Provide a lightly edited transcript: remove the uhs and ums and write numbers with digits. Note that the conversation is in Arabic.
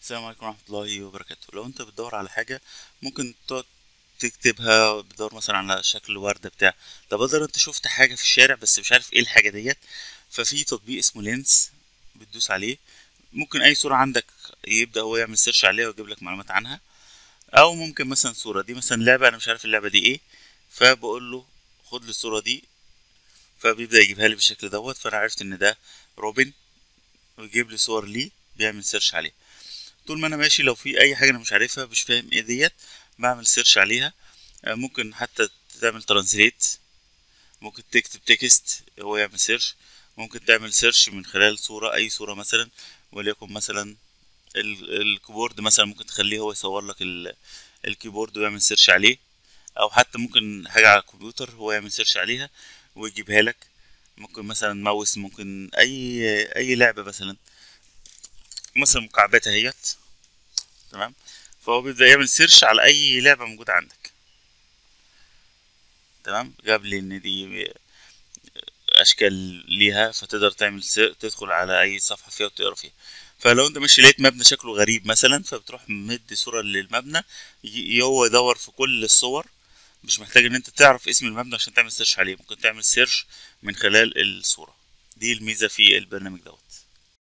السلام عليكم ورحمة الله وبركاته. لو انت بتدور على حاجة ممكن تقعد تكتبها، بتدور مثلا على شكل وردة بتاع. طب بدل انت شفت حاجة في الشارع بس مش عارف ايه الحاجة ديت، ففي تطبيق اسمه لينس، بتدوس عليه ممكن اي صورة عندك يبدأ هو يعمل سيرش عليها ويجيب لك معلومات عنها. او ممكن مثلا صورة دي مثلا لعبة انا مش عارف اللعبة دي ايه، فبقول له خد لي الصورة دي، فبيبدأ يجيبها لي بالشكل دوت، فانا عرفت ان ده روبن، ويجيب لي صور ليه بيعمل سيرش عليها. طول ما انا ماشي لو في اي حاجه انا مش عارفها مش فاهم ايه ديت بعمل سيرش عليها. ممكن حتى تعمل ترانزليت، ممكن تكتب تكست هو يعمل سيرش، ممكن تعمل سيرش من خلال صورة اي صورة مثلا، وليكن مثلا الكيبورد مثلا ممكن تخليه هو يصور لك الكيبورد ويعمل سيرش عليه، او حتى ممكن حاجة على الكمبيوتر هو يعمل سيرش عليها ويجيبها لك. ممكن مثلا ماوس، ممكن اي لعبة مثلا مكعبات اهيت، تمام. فهو بيبدأ يعمل سيرش على أي لعبة موجودة عندك، تمام. جاب لي إن دي أشكال ليها، فتقدر تدخل على أي صفحة فيها وتقرا فيها. فلو أنت مش لقيت مبنى شكله غريب مثلا، فبتروح مدي صورة للمبنى، هو يدور في كل الصور. مش محتاج إن أنت تعرف اسم المبنى عشان تعمل سيرش عليه، ممكن تعمل سيرش من خلال الصورة. دي الميزة في البرنامج دوت.